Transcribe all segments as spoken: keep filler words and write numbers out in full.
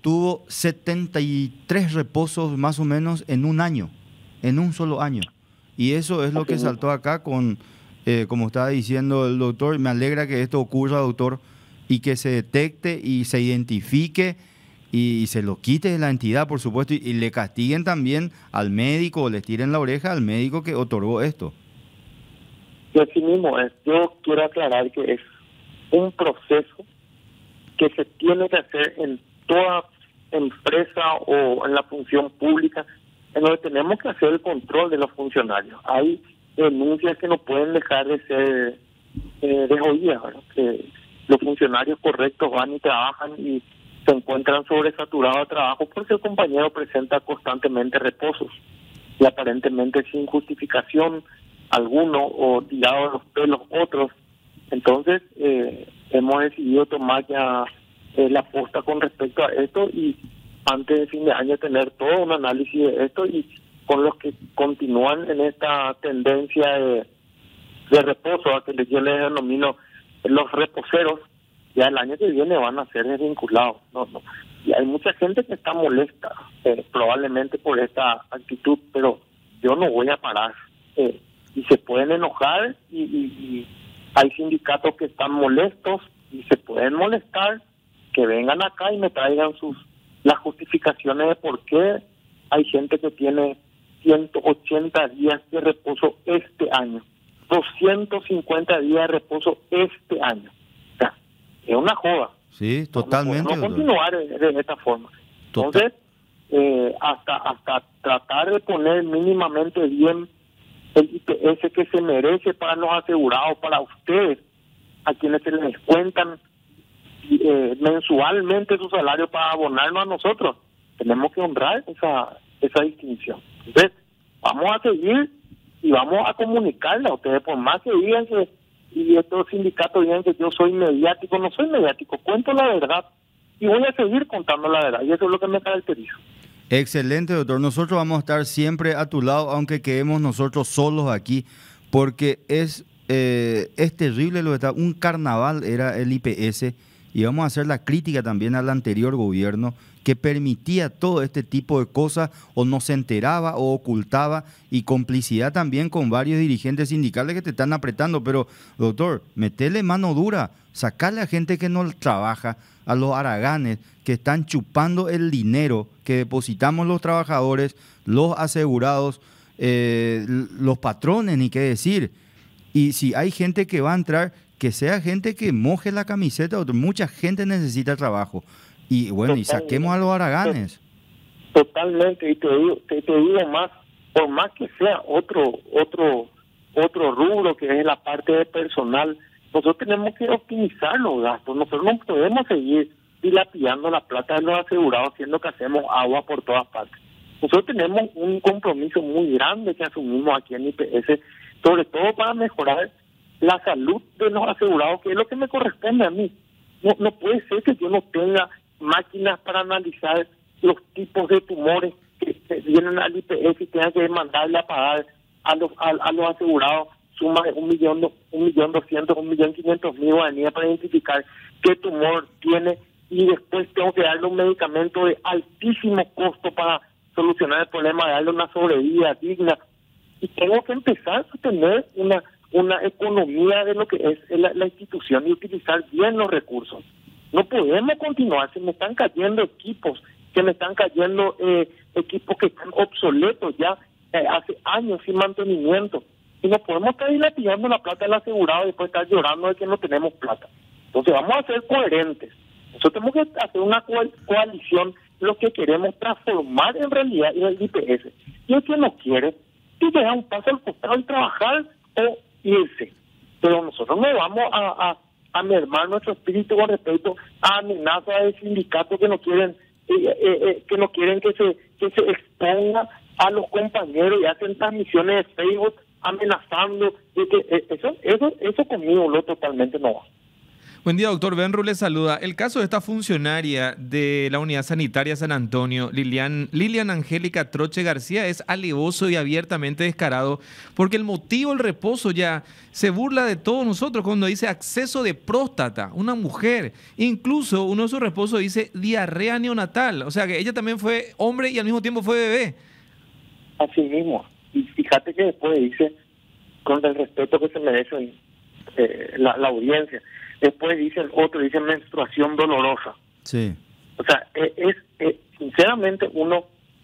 tuvo setenta y tres reposos más o menos en un año, en un solo año. Y eso es lo que saltó acá con, eh, como estaba diciendo el doctor, me alegra que esto ocurra, doctor, y que se detecte y se identifique y se lo quite de la entidad, por supuesto, y, y le castiguen también al médico, o les tiren la oreja al médico que otorgó esto. Y así mismo es. Yo quiero aclarar que es un proceso que se tiene que hacer en toda empresa o en la función pública, en donde tenemos que hacer el control de los funcionarios. Hay denuncias que no pueden dejar de ser eh, desoídas, ¿verdad? Que los funcionarios correctos van y trabajan y se encuentran sobresaturados de trabajo porque el compañero presenta constantemente reposos y aparentemente sin justificación alguno o tirado de los pelos otros. Entonces eh, hemos decidido tomar ya eh, la posta con respecto a esto y antes de fin de año tener todo un análisis de esto, y con los que continúan en esta tendencia de, de reposo, a que yo les denomino los reposeros, ya el año que viene van a ser desvinculados. No, no. Y hay mucha gente que está molesta, eh, probablemente por esta actitud, pero yo no voy a parar. Eh, y se pueden enojar y, y, y hay sindicatos que están molestos y se pueden molestar, que vengan acá y me traigan sus las justificaciones de por qué hay gente que tiene ciento ochenta días de reposo este año, doscientos cincuenta días de reposo este año. O sea, es una joda. Sí, totalmente. No, no continuar de, de esta forma. Entonces, eh, hasta hasta tratar de poner mínimamente bien el I P S que se merece para los asegurados, para ustedes, a quienes se les cuentan eh, mensualmente su salario para abonarnos a nosotros. Tenemos que honrar esa esa distinción. Entonces, vamos a seguir y vamos a comunicarle a ustedes, por más que digan que y estos sindicatos digan que yo soy mediático, no soy mediático, cuento la verdad y voy a seguir contando la verdad, y eso es lo que me caracteriza. Excelente, doctor. Nosotros vamos a estar siempre a tu lado, aunque quedemos nosotros solos aquí, porque es, eh, es terrible lo que está. Un carnaval era el I P S, y vamos a hacer la crítica también al anterior gobierno que permitía todo este tipo de cosas, o no se enteraba o ocultaba, y complicidad también con varios dirigentes sindicales que te están apretando. Pero, doctor, metele mano dura, sacarle a gente que no trabaja, a los haraganes que están chupando el dinero que depositamos los trabajadores, los asegurados, eh, los patrones, ni qué decir. Y si hay gente que va a entrar, que sea gente que moje la camiseta, doctor. Mucha gente necesita trabajo. Y bueno, Totalmente. Y saquemos a los haraganes. Totalmente, y te digo, te, te digo más, por más que sea otro, otro, otro rubro que es la parte de personal, nosotros tenemos que optimizar los gastos. Nosotros no podemos seguir dilapidando la plata de los asegurados, siendo que hacemos agua por todas partes. Nosotros tenemos un compromiso muy grande que asumimos aquí en I P S, sobre todo para mejorar la salud de los asegurados, que es lo que me corresponde a mí. No, no puede ser que yo no tenga máquinas para analizar los tipos de tumores que, que vienen al I P S y tenga que mandarle a pagar a los a, a los asegurados sumas de un millón, un millón doscientos, un millón quinientos mil guaraníes para identificar qué tumor tiene, y después tengo que darle un medicamento de altísimo costo para solucionar el problema, de darle una sobrevida digna, y tengo que empezar a tener una una economía de lo que es la, la institución y utilizar bien los recursos. No podemos continuar, se me están cayendo equipos, se me están cayendo eh, equipos que están obsoletos ya eh, hace años sin mantenimiento, y no podemos estar dilapidando la plata del asegurado y después estar llorando de que no tenemos plata. Entonces vamos a ser coherentes. Nosotros tenemos que hacer una co coalición, lo que queremos transformar en realidad en el I P S. Y el que no quiere, y deja un paso al costado y trabajar o irse. Pero nosotros no vamos a, a, a mermar nuestro espíritu con respecto a amenazas de sindicatos que no quieren eh, eh, eh, que no quieren que se que se exponga a los compañeros y hacen transmisiones de Facebook amenazando de que eh, eso eso eso conmigo lo totalmente no va. Buen día, doctor. Benru le saluda. El caso de esta funcionaria de la Unidad Sanitaria San Antonio, Lilian, Lilian Angélica Troche García, es alevoso y abiertamente descarado porque el motivo del reposo ya se burla de todos nosotros cuando dice acceso de próstata, una mujer. Incluso uno de sus reposos dice diarrea neonatal. O sea que ella también fue hombre y al mismo tiempo fue bebé. Así mismo. Y fíjate que después dice, con el respeto que se merece eh, la, la audiencia, después dice el otro, dice menstruación dolorosa. Sí. O sea, es, es, es sinceramente uno,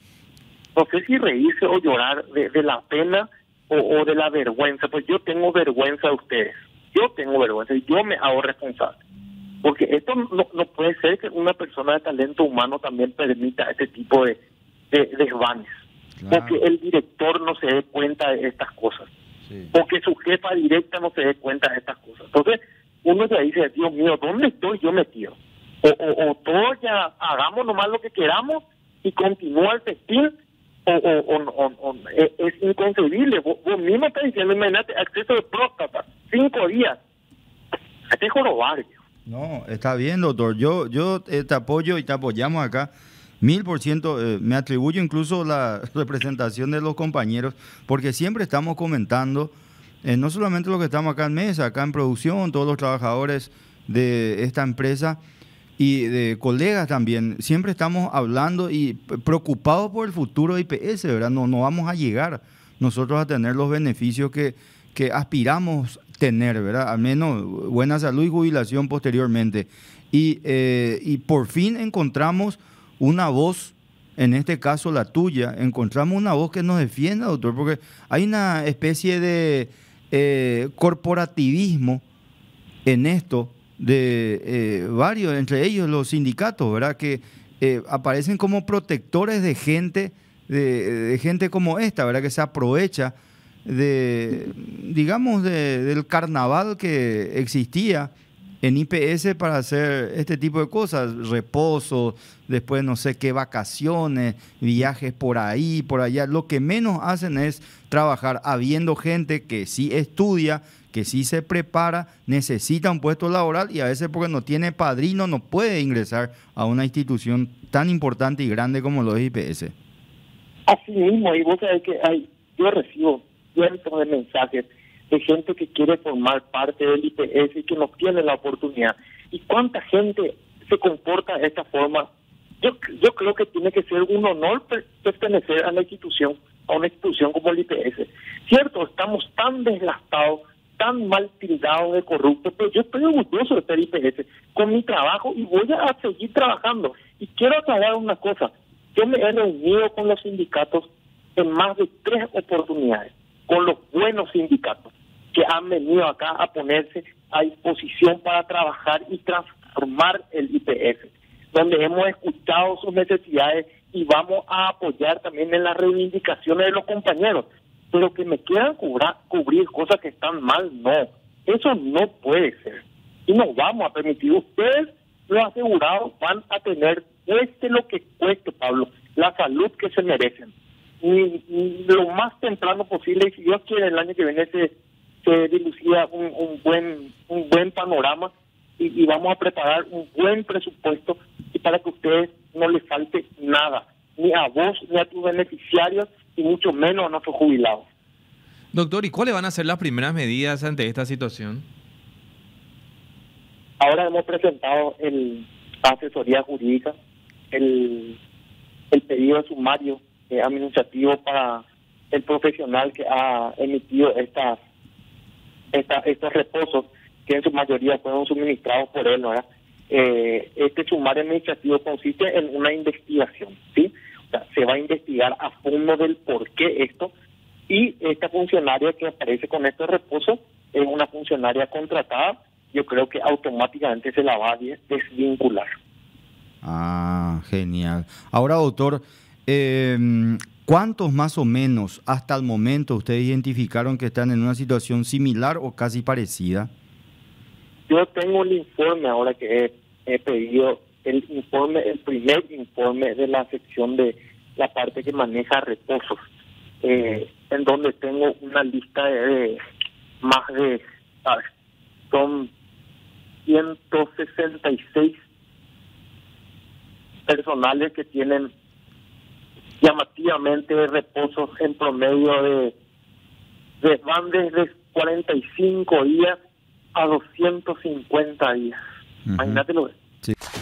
no sé si reírse o llorar de, de la pena o, o de la vergüenza. Pues yo tengo vergüenza de ustedes. Yo tengo vergüenza y yo me hago responsable. Porque esto no, no puede ser que una persona de talento humano también permita este tipo de, de desvanes. Claro. Porque el director no se dé cuenta de estas cosas. Sí. Porque su jefa directa no se dé cuenta de estas cosas. Entonces, uno ya dice, Dios mío, ¿dónde estoy yo metido? O, o, o todos ya hagamos nomás lo que queramos y continúa el festín, o, o, o, o, o es, es inconcebible. Vos, vos mismo estás diciendo, imagínate, acceso de próstata, cinco días. Hay que jorobar. No, está bien, doctor. Yo, yo eh, te apoyo y te apoyamos acá. Mil por ciento, eh, me atribuyo incluso la representación de los compañeros, porque siempre estamos comentando. Eh, no solamente los que estamos acá en mesa, acá en producción, todos los trabajadores de esta empresa y de colegas también, siempre estamos hablando y preocupados por el futuro de I P S, ¿verdad? No, no vamos a llegar nosotros a tener los beneficios que, que aspiramos tener, ¿verdad? Al menos buena salud y jubilación posteriormente. Y, eh, y por fin encontramos una voz, en este caso la tuya, encontramos una voz que nos defienda, doctor, porque hay una especie de Eh, corporativismo en esto de eh, varios, entre ellos los sindicatos, ¿verdad? Que eh, aparecen como protectores de gente, de, de gente como esta, ¿verdad? Que se aprovecha de, digamos, de, del carnaval que existía en I P S para hacer este tipo de cosas, reposo, después no sé qué vacaciones, viajes por ahí, por allá. Lo que menos hacen es trabajar habiendo gente que sí estudia, que sí se prepara, necesita un puesto laboral y a veces porque no tiene padrino no puede ingresar a una institución tan importante y grande como lo es I P S. Así mismo, y vos sabés que hay, yo recibo cientos de mensajes de gente que quiere formar parte del I P S y que no tiene la oportunidad. ¿Y cuánta gente se comporta de esta forma? Yo yo creo que tiene que ser un honor pertenecer a la institución, a una institución como el I P S. Cierto, estamos tan desgastados, tan mal tildados de corruptos, pero yo estoy orgulloso de ser I P S con mi trabajo y voy a seguir trabajando. Y quiero aclarar una cosa, yo me he reunido con los sindicatos en más de tres oportunidades, con los buenos sindicatos que han venido acá a ponerse a disposición para trabajar y transformar el I P S, donde hemos escuchado sus necesidades y vamos a apoyar también en las reivindicaciones de los compañeros, pero que me quieran cubrir, cubrir cosas que están mal, no, eso no puede ser, y no vamos a permitir. Ustedes, los asegurados, van a tener, cueste lo que cueste, Pablo, la salud que se merecen, y, y lo más temprano posible, y si Dios quiere el año que viene se se dilucida un, un buen un buen panorama y, y vamos a preparar un buen presupuesto y para que a ustedes no les falte nada, ni a vos ni a tus beneficiarios y mucho menos a nuestros jubilados. Doctor, ¿y cuáles van a ser las primeras medidas ante esta situación? Ahora hemos presentado el asesoría jurídica, el, el pedido de sumario eh, administrativo para el profesional que ha emitido estas Esta, estos reposos que en su mayoría fueron suministrados por él, ¿verdad? Eh, este sumario administrativo consiste en una investigación, ¿sí? O sea, se va a investigar a fondo del por qué esto, y esta funcionaria que aparece con este reposo es una funcionaria contratada, yo creo que automáticamente se la va a desvincular. Ah, genial. Ahora, doctor, eh, ¿cuántos más o menos hasta el momento ustedes identificaron que están en una situación similar o casi parecida? Yo tengo el informe ahora que he, he pedido, el informe, el primer informe de la sección de la parte que maneja reposos, eh, en donde tengo una lista de, de más de, ¿sabes? Son ciento sesenta y seis personales que tienen llamativamente reposos en promedio de, de van desde cuarenta y cinco días a doscientos cincuenta días. Uh-huh. Imagínate lo que. Sí.